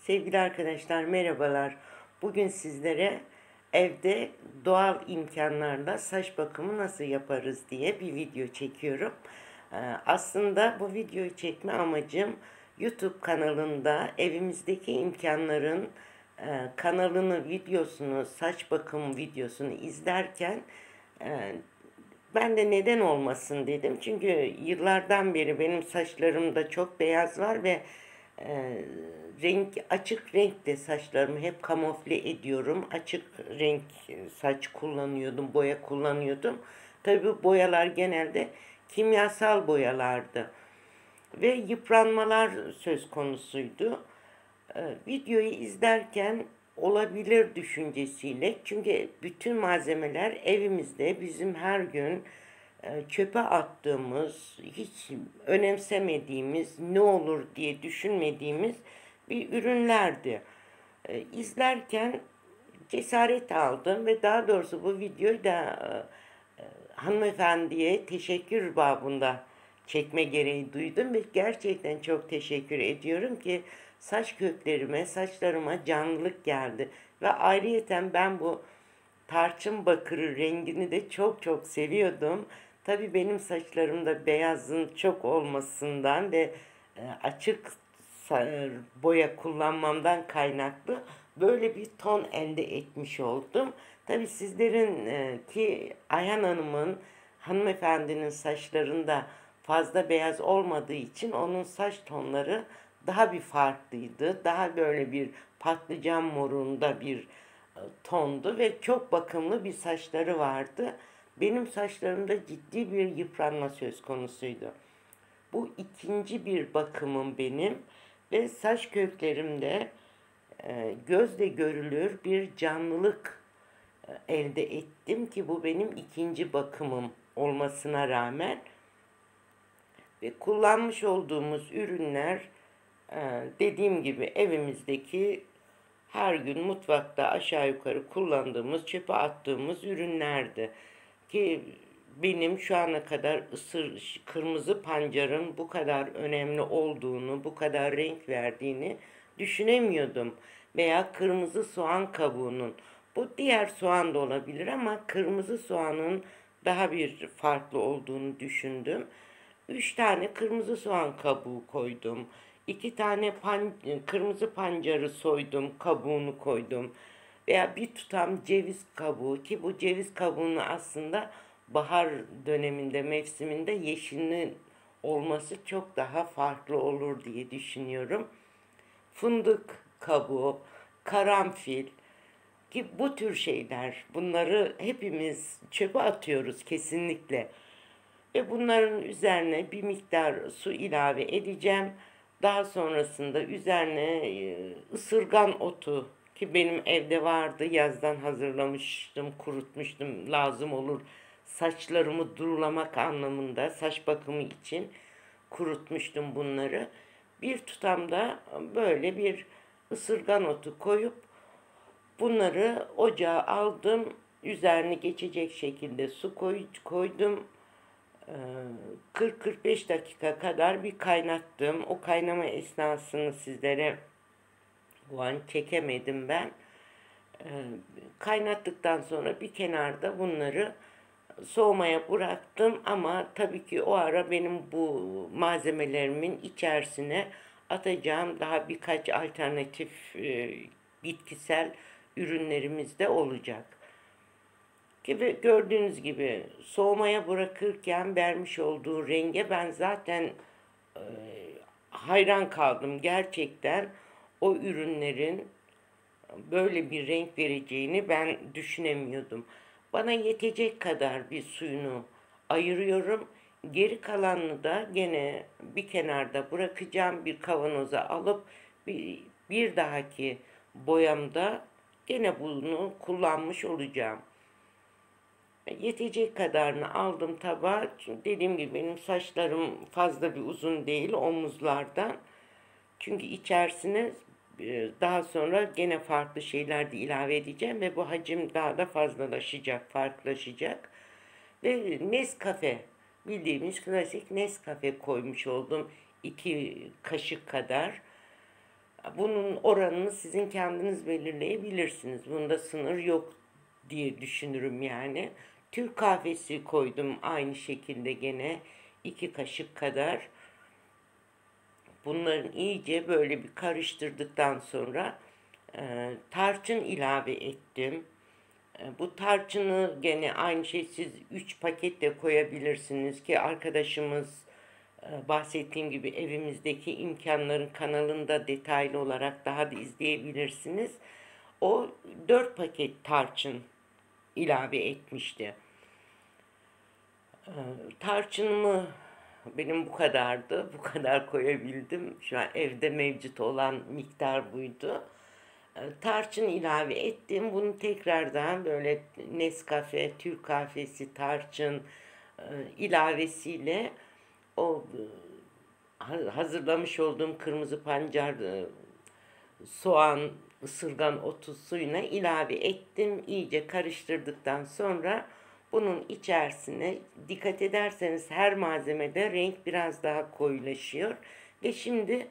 Sevgili arkadaşlar merhabalar. Bugün sizlere evde doğal imkanlarla saç bakımı nasıl yaparız diye bir video çekiyorum. Aslında bu videoyu çekme amacım YouTube kanalında evimizdeki imkanların kanalını, videosunu, saç bakım videosunu izlerken ben de neden olmasın dedim. Çünkü yıllardan beri benim saçlarımda çok beyaz var ve açık renkte saçlarımı hep kamufle ediyorum. Açık renk saç kullanıyordum, boya kullanıyordum. Tabii bu boyalar genelde kimyasal boyalardı. Ve yıpranmalar söz konusuydu. Videoyu izlerken olabilir düşüncesiyle, çünkü bütün malzemeler evimizde bizim her gün çöpe attığımız, hiç önemsemediğimiz, ne olur diye düşünmediğimiz bir ürünlerdi. İzlerken cesaret aldım ve daha doğrusu bu videoyu da hanımefendiye teşekkür babında çekme gereği duydum ve gerçekten çok teşekkür ediyorum ki saç köklerime, saçlarıma canlılık geldi. Ve ayrıyeten ben bu tarçın bakırı rengini de çok çok seviyordum. Tabii benim saçlarımda beyazın çok olmasından ve açık boya kullanmamdan kaynaklı böyle bir ton elde etmiş oldum. Tabii sizlerin ki Ayhan Hanım'ın, hanımefendinin saçlarında fazla beyaz olmadığı için onun saç tonları daha bir farklıydı. Daha böyle bir patlıcan morunda bir tondu ve çok bakımlı bir saçları vardı. Benim saçlarımda ciddi bir yıpranma söz konusuydu. Bu ikinci bir bakımım benim ve saç köklerimde gözle görülür bir canlılık elde ettim ki bu benim ikinci bakımım olmasına rağmen. Ve kullanmış olduğumuz ürünler dediğim gibi evimizdeki her gün mutfakta aşağı yukarı kullandığımız, çöpe attığımız ürünlerdi. Ki benim şu ana kadar kırmızı pancarın bu kadar önemli olduğunu, bu kadar renk verdiğini düşünemiyordum. Veya kırmızı soğan kabuğunun, bu diğer soğan da olabilir ama kırmızı soğanın daha bir farklı olduğunu düşündüm. 3 tane kırmızı soğan kabuğu koydum. 2 tane kırmızı pancarı soydum, kabuğunu koydum. Veya bir tutam ceviz kabuğu, ki bu ceviz kabuğunu aslında bahar döneminde, mevsiminde yeşilin olması çok daha farklı olur diye düşünüyorum. Fındık kabuğu, karanfil, ki bu tür şeyler, bunları hepimiz çöpe atıyoruz kesinlikle. Ve bunların üzerine bir miktar su ilave edeceğim. Daha sonrasında üzerine ısırgan otu, ki benim evde vardı, yazdan hazırlamıştım, kurutmuştum, lazım olur saçlarımı durulamak anlamında, saç bakımı için kurutmuştum bunları. Bir tutam da böyle bir ısırgan otu koyup bunları ocağa aldım. Üzerine geçecek şekilde su koydum. 40-45 dakika kadar bir kaynattım. O kaynama esnasını sizlere bu an çekemedim ben. Kaynattıktan sonra bir kenarda bunları soğumaya bıraktım ama tabii ki o ara benim bu malzemelerimin içerisine atacağım daha birkaç alternatif bitkisel ürünlerimiz de olacak. Gibi gördüğünüz gibi soğumaya bırakırken vermiş olduğu renge ben zaten e, hayran kaldım. Gerçekten o ürünlerin böyle bir renk vereceğini ben düşünemiyordum. Bana yetecek kadar bir suyunu ayırıyorum. Geri kalanını da gene bir kenarda bırakacağım. Bir kavanoza alıp bir dahaki boyamda gene bunu kullanmış olacağım. Yetecek kadarını aldım tabağa. Çünkü dediğim gibi benim saçlarım fazla bir uzun değil omuzlardan. Çünkü içerisine daha sonra gene farklı şeyler de ilave edeceğim ve bu hacim daha da fazlalaşacak, farklılaşacak. Ve Nescafe, bildiğimiz klasik Nescafe koymuş oldum. 2 kaşık kadar. Bunun oranını sizin kendiniz belirleyebilirsiniz. Bunda sınır yok diye düşünürüm yani. Türk kahvesi koydum aynı şekilde gene 2 kaşık kadar. Bunların iyice böyle bir karıştırdıktan sonra tarçın ilave ettim. Bu tarçını gene aynı şey siz 3 paket de koyabilirsiniz ki arkadaşımız bahsettiğim gibi evimizdeki imkanların kanalında detaylı olarak daha da izleyebilirsiniz. O 4 paket tarçın ilave etmişti. Tarçınımı benim bu kadardı. Bu kadar koyabildim. Şu an evde mevcut olan miktar buydu. Tarçın ilave ettim. Bunu tekrardan böyle Nescafe, Türk kahvesi, tarçın ilavesiyle o hazırlamış olduğum kırmızı pancar, soğan, ısırgan otu suyuna ilave ettim. İyice karıştırdıktan sonra bunun içerisine dikkat ederseniz her malzemede renk biraz daha koyulaşıyor. Ve şimdi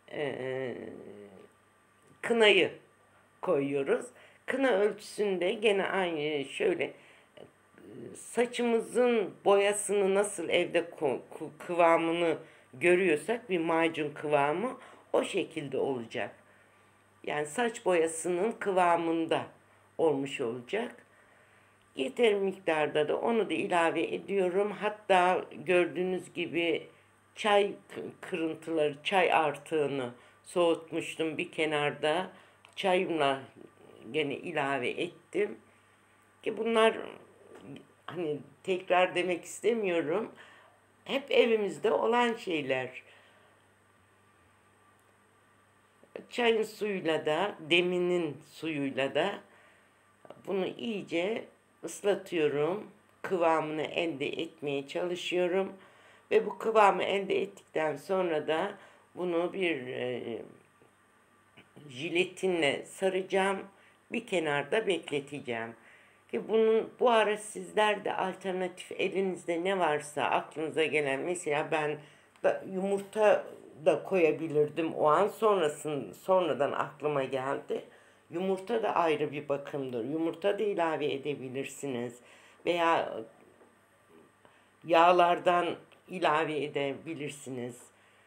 kınayı koyuyoruz. Kına ölçüsünde gene aynı şöyle saçımızın boyasını nasıl evde kıvamını görüyorsak bir macun kıvamı o şekilde olacak. Yani saç boyasının kıvamında olmuş olacak. Yeterli miktarda da onu da ilave ediyorum. Hatta gördüğünüz gibi çay kırıntıları, çay artığını soğutmuştum bir kenarda. Çayımla gene ilave ettim. Ki bunlar hani tekrar demek istemiyorum. Hep evimizde olan şeyler. Çayın suyuyla da, deminin suyuyla da bunu iyice ıslatıyorum. Kıvamını elde etmeye çalışıyorum. Ve bu kıvamı elde ettikten sonra da bunu bir jiletinle saracağım. Bir kenarda bekleteceğim. Ki bunun bu ara sizler de alternatif elinizde ne varsa aklınıza gelen, mesela ben da yumurta da koyabilirdim o an, sonradan aklıma geldi. Yumurta da ayrı bir bakımdır. Yumurta da ilave edebilirsiniz. Veya yağlardan ilave edebilirsiniz.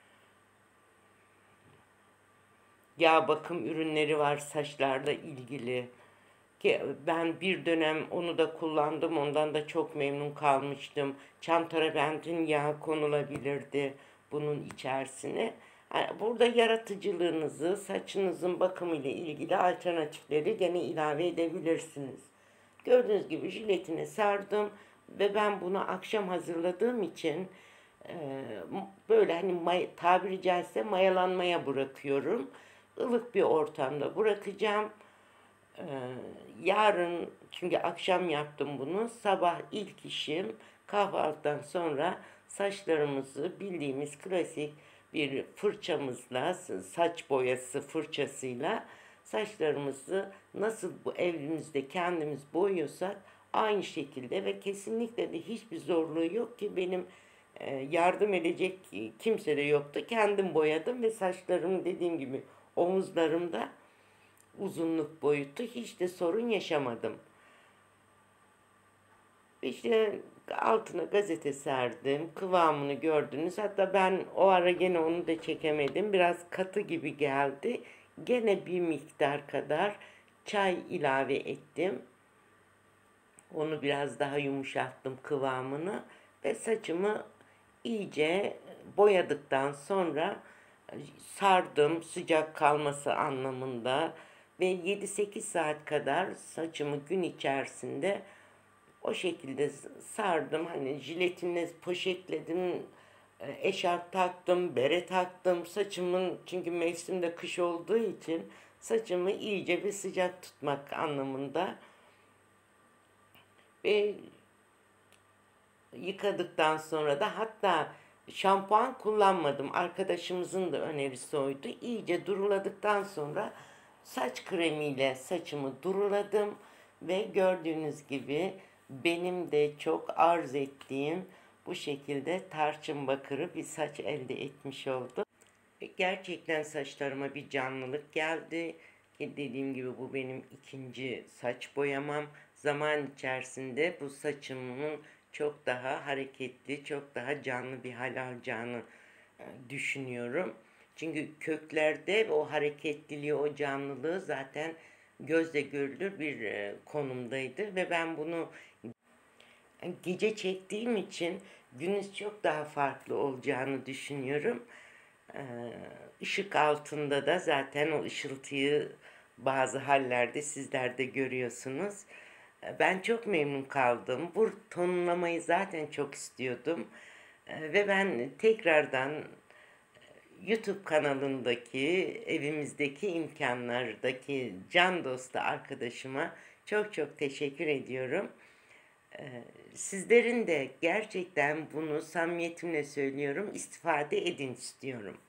Yağ bakım ürünleri var saçlarla ilgili. Ki ben bir dönem onu da kullandım. Ondan da çok memnun kalmıştım. Çam tarabentin yağı konulabilirdi bunun içerisine. Burada yaratıcılığınızı, saçınızın bakımı ile ilgili alternatifleri gene ilave edebilirsiniz. Gördüğünüz gibi jiletine sardım ve ben bunu akşam hazırladığım için e, böyle hani tabiri caizse mayalanmaya bırakıyorum. Ilık bir ortamda bırakacağım. Ee, Yarın, çünkü akşam yaptım bunu. Sabah ilk işim kahvaltıdan sonra saçlarımızı bildiğimiz klasik bir fırçamızla, saç boyası fırçasıyla saçlarımızı nasıl bu evimizde kendimiz boyuyorsak aynı şekilde, ve kesinlikle de hiçbir zorluğu yok ki benim yardım edecek kimse de yoktu. Kendim boyadım ve saçlarım dediğim gibi omuzlarımda uzunluk boyutu hiç de sorun yaşamadım. İşte altına gazete serdim. Kıvamını gördünüz. Hatta ben o ara gene onu da çekemedim. Biraz katı gibi geldi. Gene bir miktar kadar çay ilave ettim. Onu biraz daha yumuşattım kıvamını. Ve saçımı iyice boyadıktan sonra sardım, sıcak kalması anlamında. Ve 7-8 saat kadar saçımı gün içerisinde o şekilde sardım. Hani jiletinle poşetledim, eşarp taktım, bere taktım. Saçımın, çünkü mevsimde kış olduğu için saçımı iyice bir sıcak tutmak anlamında. Ve yıkadıktan sonra da, hatta şampuan kullanmadım. Arkadaşımızın da önerisi oydu. İyice duruladıktan sonra saç kremiyle saçımı duruladım ve gördüğünüz gibi benim de çok arz ettiğim bu şekilde tarçın bakırı bir saç elde etmiş oldum. Gerçekten saçlarıma bir canlılık geldi. Ki dediğim gibi bu benim ikinci saç boyamam. Zaman içerisinde bu saçımın çok daha hareketli, çok daha canlı bir hal alacağını düşünüyorum. Çünkü köklerde o hareketliliği, o canlılığı zaten gözle görülür bir konumdaydı ve ben bunu gece çektiğim için gündüz çok daha farklı olacağını düşünüyorum. Ee, ışık altında da zaten o ışıltıyı bazı hallerde sizler de görüyorsunuz. Ben çok memnun kaldım. Bu tonlamayı zaten çok istiyordum. Ve ben tekrardan YouTube kanalındaki, evimizdeki imkanlardaki can dostu arkadaşıma çok çok teşekkür ediyorum. Sizlerin de gerçekten bunu samimiyetimle söylüyorum, istifade edin istiyorum.